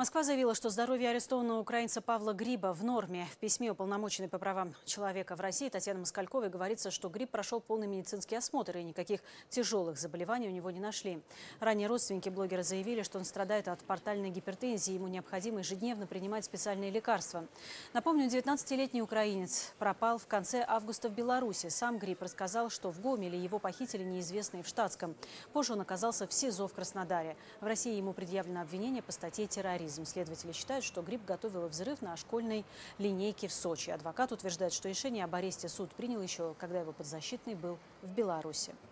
Москва заявила, что здоровье арестованного украинца Павла Гриба в норме. В письме уполномоченной по правам человека в России Татьяны Москальковой говорится, что Гриб прошел полный медицинский осмотр и никаких тяжелых заболеваний у него не нашли. Ранее родственники блогера заявили, что он страдает от портальной гипертензии, ему необходимо ежедневно принимать специальные лекарства. Напомню, 19-летний украинец пропал в конце августа в Беларуси. Сам Гриб рассказал, что в Гомеле его похитили неизвестные в штатском. Позже он оказался в СИЗО в Краснодаре. В России ему предъявлено обвинение по статье «Терроризм». Следователи считают, что Гриб готовил взрыв на школьной линейке в Сочи. Адвокат утверждает, что решение об аресте суд принял еще, когда его подзащитный был в Беларуси.